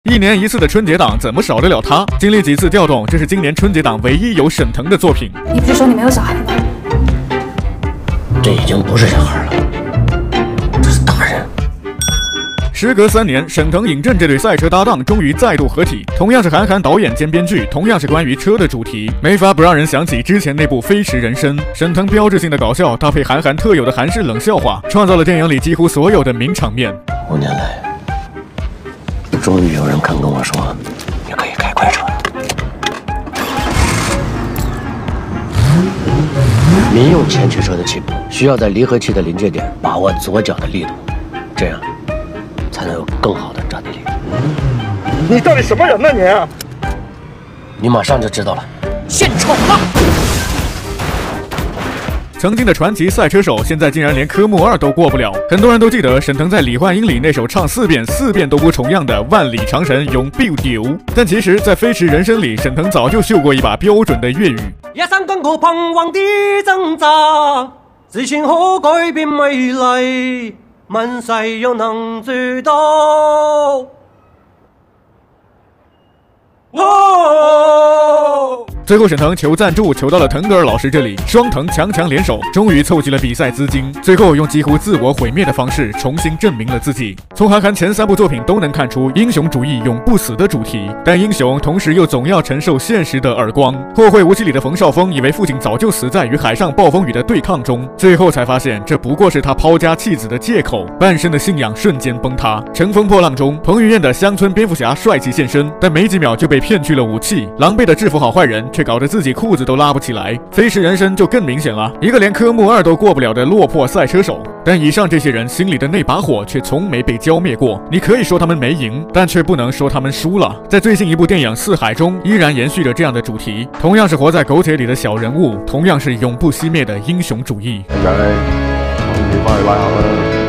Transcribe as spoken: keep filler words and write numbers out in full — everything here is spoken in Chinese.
一年一次的春节档怎么少得了他？经历几次调动，这是今年春节档唯一有沈腾的作品。 你不是说你没有小孩吗？ 这已经不是小孩了，这是大人。 时隔三年，沈腾、尹正这对赛车搭档终于再度合体，同样是韩寒导演兼编剧，同样是关于车的主题，没法不让人想起之前那部《飞驰人生》。沈腾标志性的搞笑搭配韩寒特有的韩式冷笑话，创造了电影里几乎所有的名场面。 五年来，终于有人肯跟我说，你可以开快车了。民用前驱车的起步需要在离合器的临界点把握左脚的力度，这样才能有更好的抓地力。 你到底什么人呢你？ 你马上就知道了。献丑了！ 曾经的传奇赛车手，现在竟然连科目二都过不了。很多人都记得沈腾在《李焕英》里那首唱四遍四遍都不重样的《万里长城永不丢》，但其实，在《飞驰人生》里，沈腾早就秀过一把标准的粤语。 一生经過彷徨的掙扎，自信可改變未來，問世又能做到。哦， 最后沈腾求赞助，求到了腾格尔老师这里，双腾强强联手，终于凑齐了比赛资金，最后用几乎自我毁灭的方式重新证明了自己。从韩寒前三部作品都能看出英雄主义永不死的主题，但英雄同时又总要承受现实的耳光。《后会无期》里的冯绍峰以为父亲早就死在与海上暴风雨的对抗中，最后才发现这不过是他抛家弃子的借口，半生的信仰瞬间崩塌。《乘风破浪》中，彭于晏的乡村蝙蝠侠帅气现身，但没几秒就被骗去了武器，狼狈的制服好坏人，却搞得自己裤子都拉不起来。飞驰人生就更明显了，一个连科目二都过不了的落魄赛车手。但以上这些人心里的那把火却从没被浇灭过。你可以说他们没赢，但却不能说他们输了。在最新一部电影《四海》中，依然延续着这样的主题，同样是活在苟且里的小人物，同样是永不熄灭的英雄主义。 仔，我要翻去拉下啦。